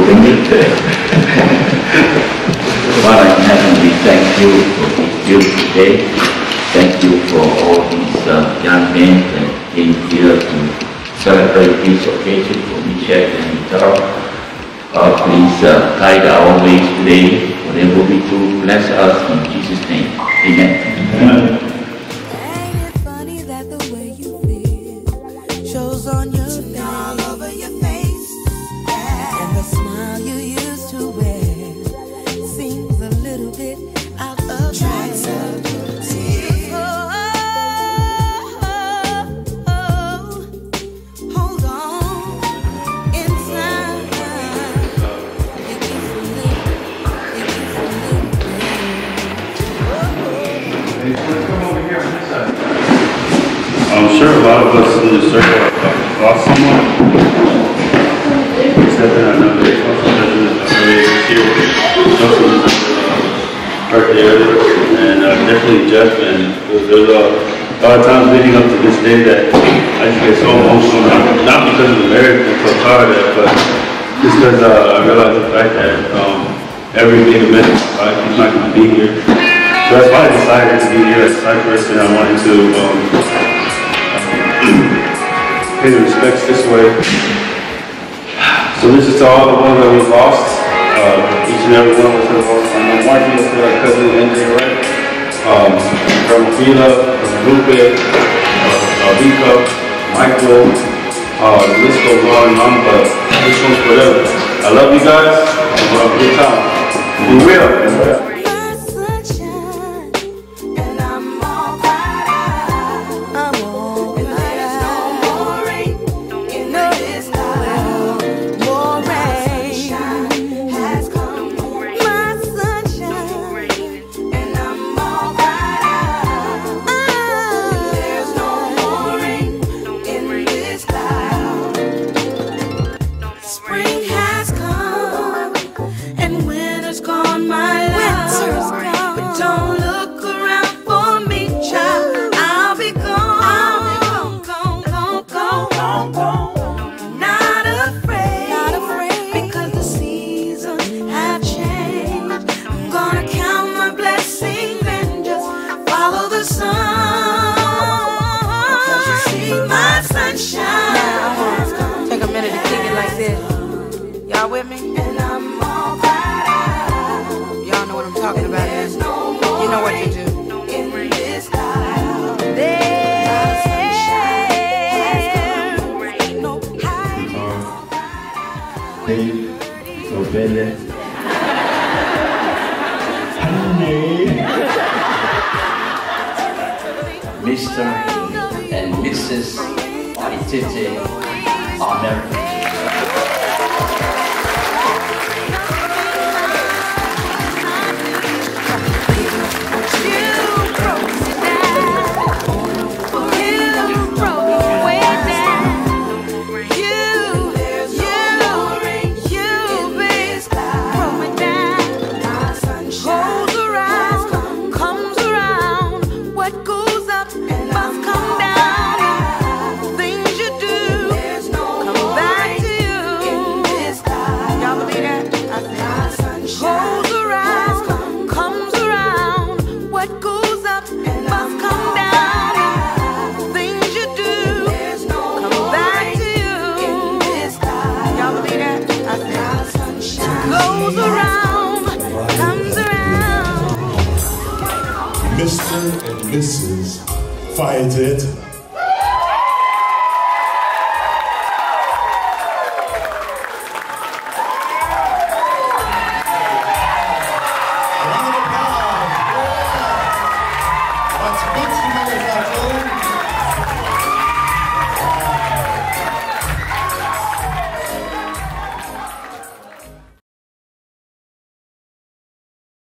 Father in heaven, we thank you for this beautiful day. Thank you for all these young men that came here to celebrate this occasion for Meshach and please guide our ways today. Whatever we do, bless us in Jesus' name. Amen. Amen. Ain't it funny that the way you feel shows on your face, all over your face, and the smile you used to wear seems a little bit out of place. Hold on, inside it gets a little. I'm sure a lot of us in this circle have lost someone. Except that I know that earlier this year, Joseph's birthday earlier, and definitely Jeff. And there's a lot of times leading up to this day that I just get so emotional, not because of the marriage and so proud of that, but just because I realize the fact that every big event in my life, he's not going to be here. So that's why I decided to be here at Cypress, and I wanted to pay the respects this way. So this is to all the ones that we've lost. Each and every one of us have lost. I know Martin is our cousin NJ, right? Grandma Fila, Lupe, Vika, Michael, the list goes on and on, but this one's for them. I love you guys, and we'll have a good time. We will. Y'all with me? Y'all know what I'm talking about. You know what to do. So belle. Honey. Mr. and Mrs. Faaeteete are married. Mr. and Mrs. Faaeteete.